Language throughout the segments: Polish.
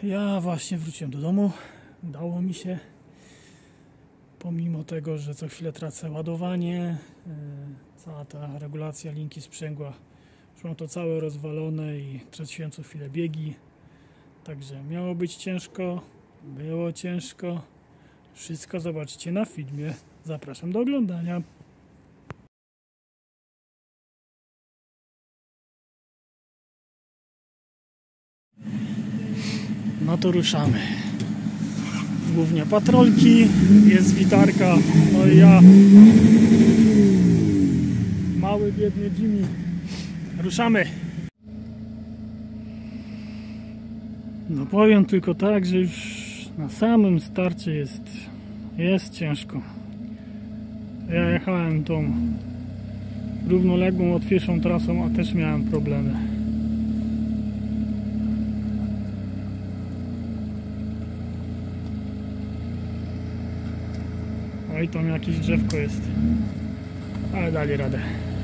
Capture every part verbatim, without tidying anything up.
Ja właśnie wróciłem do domu. Udało mi się. Pomimo tego, że co chwilę tracę ładowanie, cała ta regulacja linki sprzęgła, już mam to całe rozwalone i traciłem co chwilę biegi. Także miało być ciężko, było ciężko. Wszystko zobaczycie na filmie. Zapraszam do oglądania. No to ruszamy. Głównie patrolki, jest witarka, no i ja, mały biedny Jimmy. Ruszamy. No powiem tylko tak, że już na samym starcie jest, jest ciężko. Ja jechałem tą równoległą, łatwiejszą trasą, a też miałem problemy. Oj, tam jakieś drzewko jest, ale dali radę.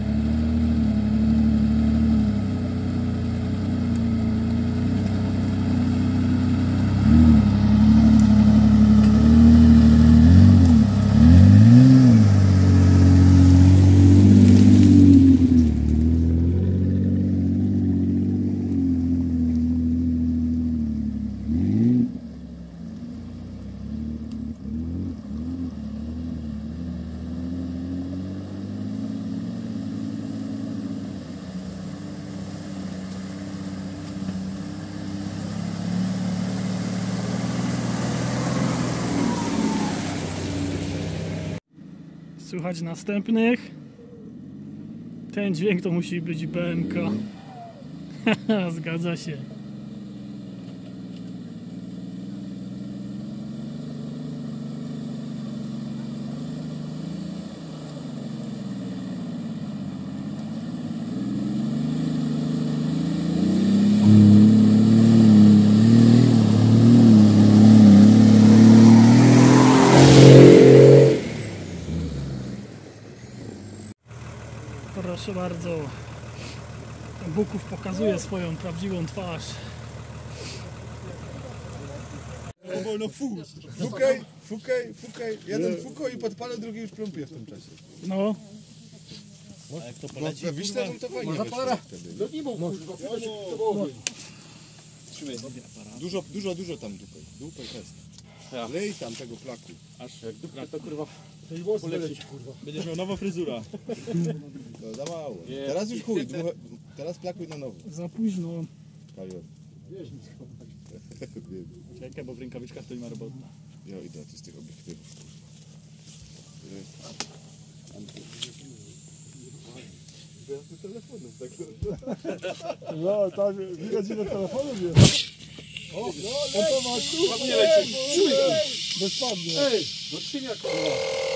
Słychać następnych. Ten dźwięk to musi być B M K. Zgadza się. Proszę bardzo, Buków pokazuje swoją prawdziwą twarz. Wolno fu. Fukaj, fukaj, fukaj. Jeden fuko i podpalę, drugi już pląpuje w tym czasie. No. A jak to poleci? No, wiśle, to fajnie wyszło wtedy. No nie mów, Trzymaj, dużo, dużo, dużo tam dupej. Dupej jest. Lej tam tego plaku. Aż jak dupka to kurwa poleci. Będziesz miał nową fryzurę. No za mało. Teraz już chuj, dmuchę, teraz plakuj na nowo. Za późno. Kalior. Czekaj, bo w rękawiczkach to nie ma robota. Ja idę tu z tych obiektywów. No, tak, widać ile telefonów jest. O, no, to ma tu, Nie leci. bezpadnie. Ej, no trzynia kurwa.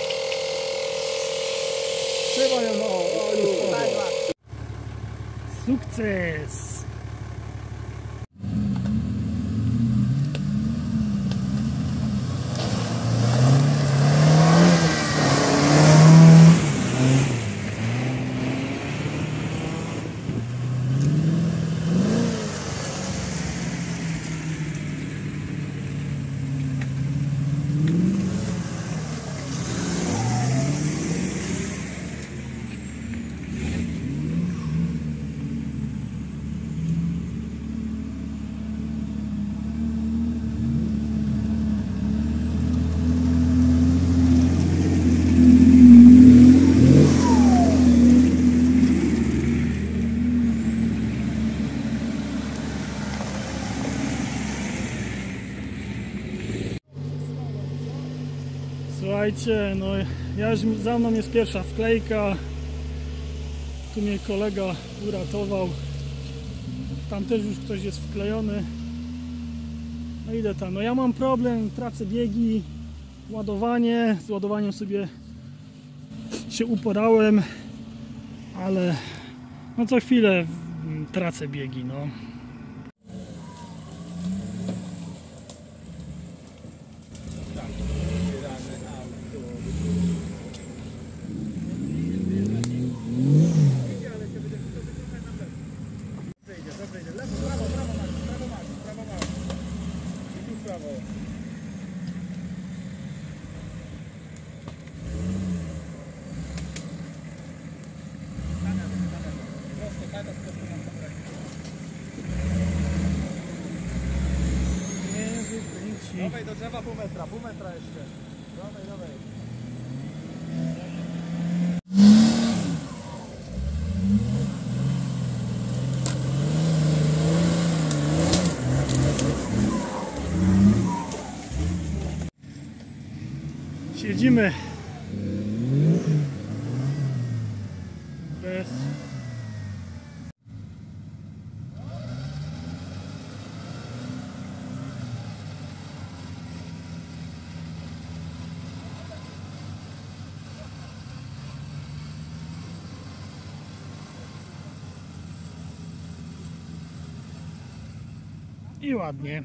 Trzymaj ją, no, o, już padła. Sukces! Słuchajcie, no ja już, za mną jest pierwsza wklejka. Tu mnie kolega uratował. Tam też już ktoś jest wklejony. No idę tam. No ja mam problem, tracę biegi, ładowanie. Z ładowaniem sobie się uporałem, ale no co chwilę tracę biegi, no. Dawaj do drzewa pół metra, pół metra jeszcze. Dawaj, dawaj. Siedzimy bez i ładnie.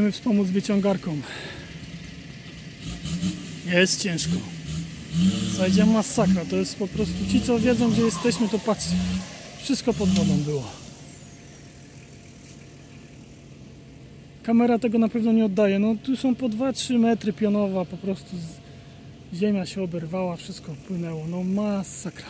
Idziemy wspomóc wyciągarką. Jest ciężko. Zajdzie masakra. To jest po prostu, ci co wiedzą gdzie jesteśmy, to patrzcie. Wszystko pod wodą było. Kamera tego na pewno nie oddaje. No tu są po dwa trzy metry pionowa, po prostu z... ziemia się oberwała, wszystko płynęło. No masakra.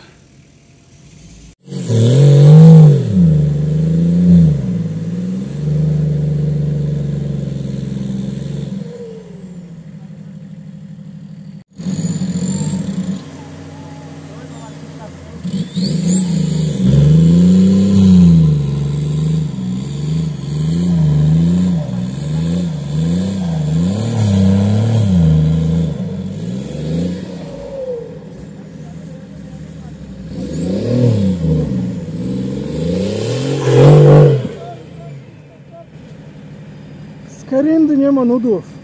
Z Karyndy nie ma nudów.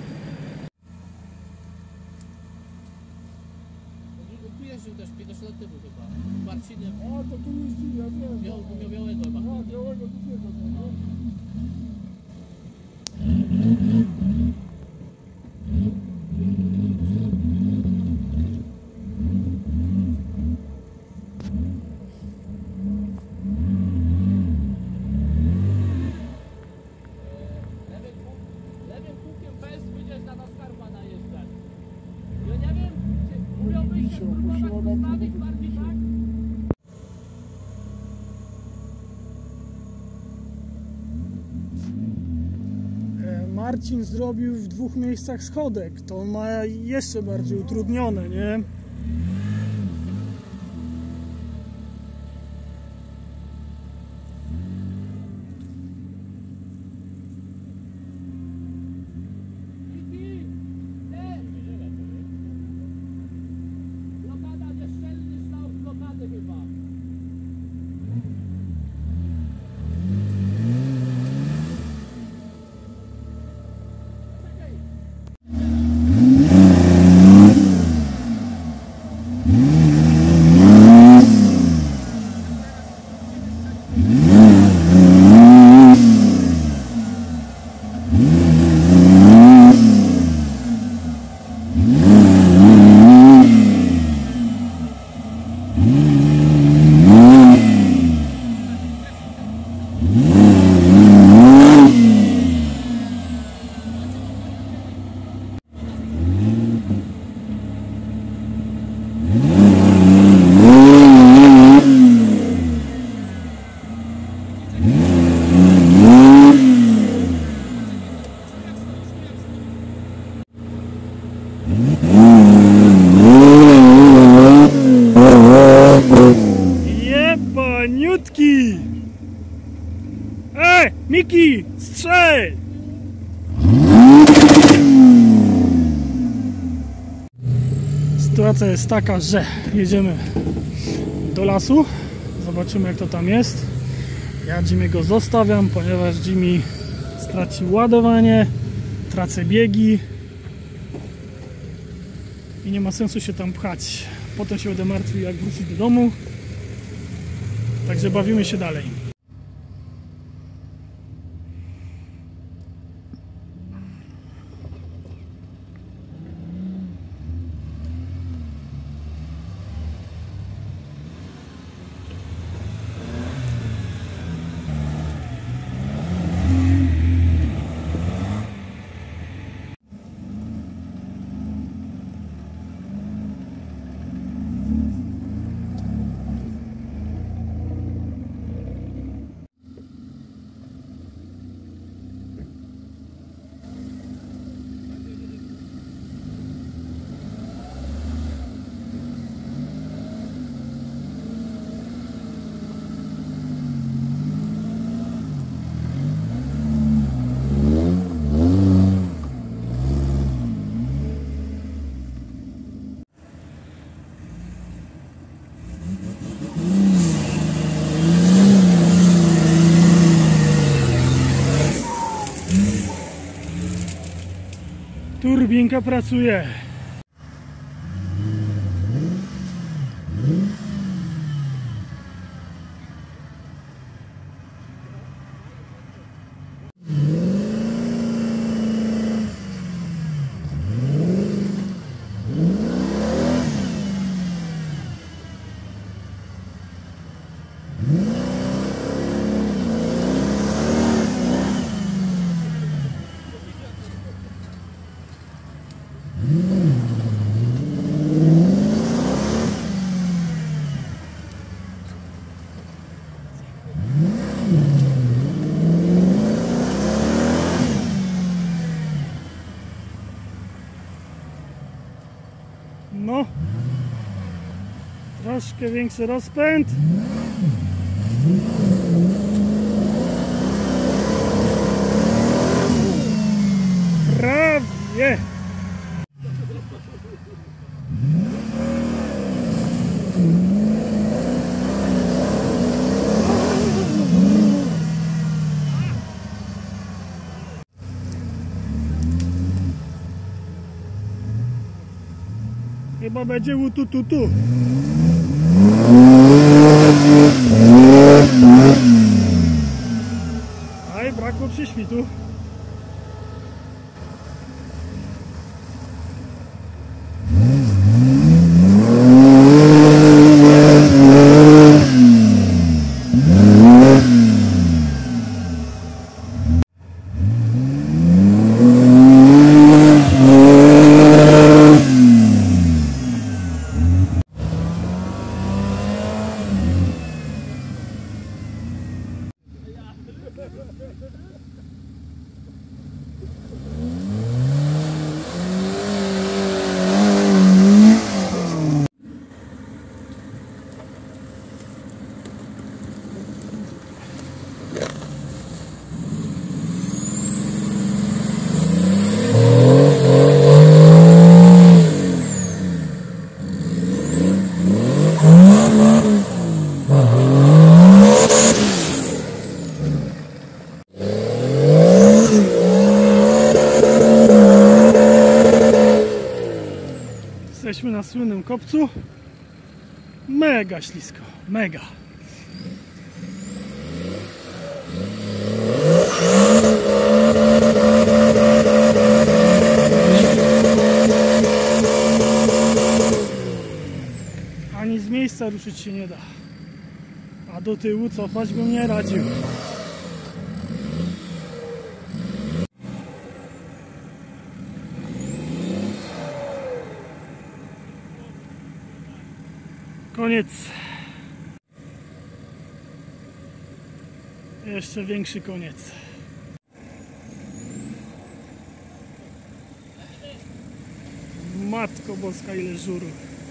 Tu jeździł też piętnastoletniemu chyba. Marcinem. A, to tu jeździ, ja wiem. Miał, miał białego chyba. A, białego tu nie no. Lewym kółkiem bez wyjdziesz na Skarpa najeżdżać. Ja nie wiem, czy umiałbyś się spróbować ustawić bardziej tak? Marcin zrobił w dwóch miejscach schodek. To ma jeszcze bardziej utrudnione, nie? Miki! Ty! Blokada, nieszczelny szlał z blokady chyba. Jebaniutki! Ej, Miki, strzel! Sytuacja jest taka, że jedziemy do lasu, zobaczymy jak to tam jest. Ja Jimmy'ego zostawiam, ponieważ Jimmy stracił ładowanie, tracę biegi i nie ma sensu się tam pchać. Potem się będę martwił jak wrócić do domu. Także bawimy się dalej. Turbinka pracuje. No, troszkę większy rozpęd. Prawie. Chyba będzie u tu tu tu. Aj, brakło przyświtu. Jesteśmy na słynnym kopcu. Mega ślisko, mega. Ani z miejsca ruszyć się nie da. A do tyłu cofać bym nie radził. Koniec. Jeszcze większy koniec. Matko Boska, ile żuru.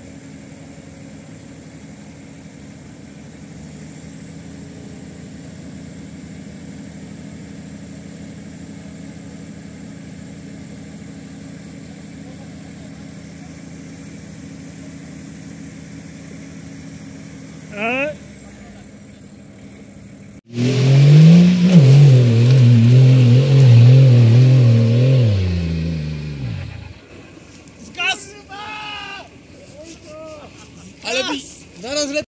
E? Zgas! Ale byś zaraz lepiej.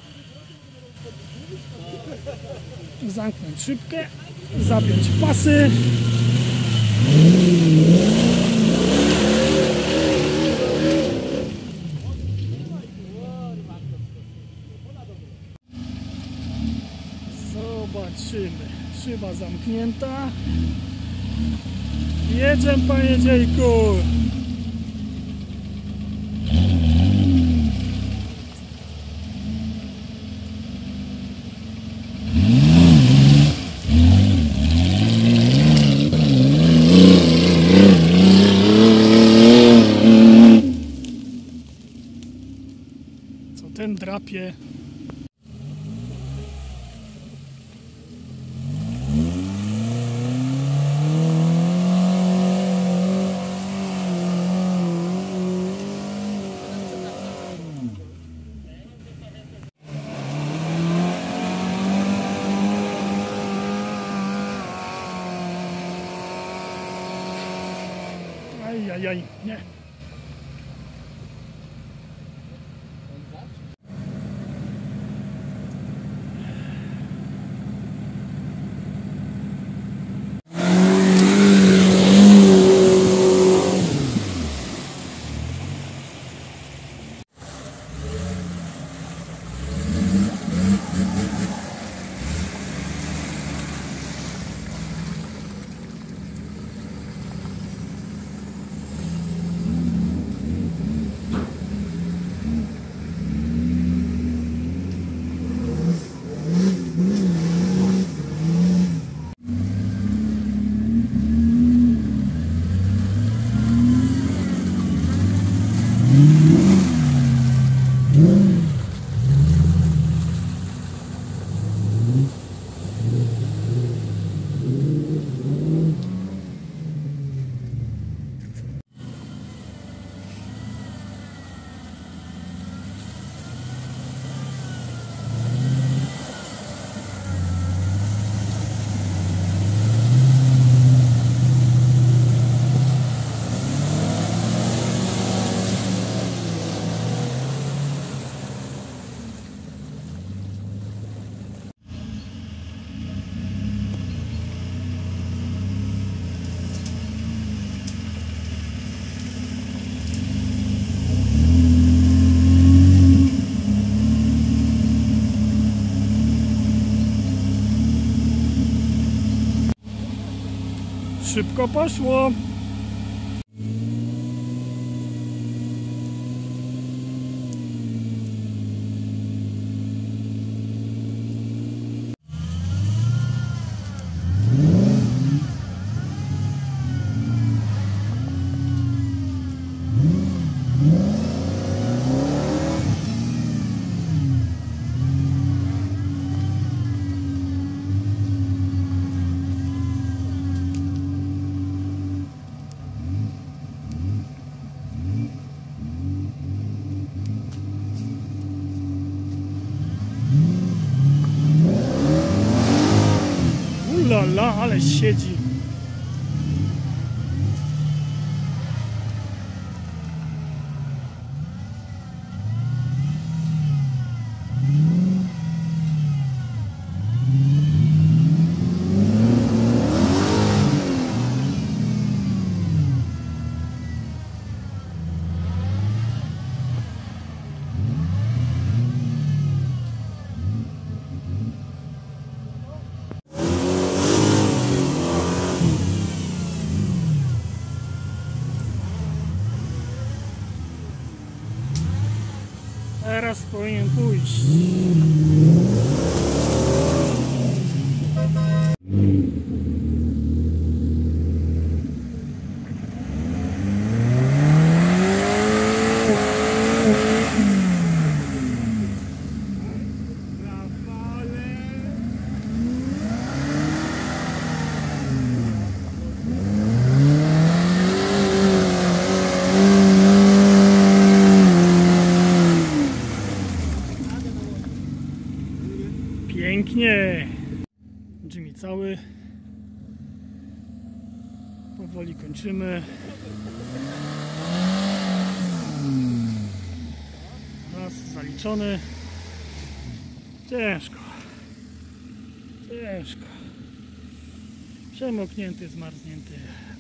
Zamknąć szybkę, zapiąć pasy. Zobaczymy. Szyba zamknięta. Jedziemy, panie dziejku. Co ten drapie? Ajajaj, nie. Szybko poszło. Ulala, ale siedzi. Teraz powinien pójść. Pięknie. Jimmy cały. Powoli kończymy. Raz zaliczony. Ciężko. Ciężko. Przemoknięty, zmarznięty.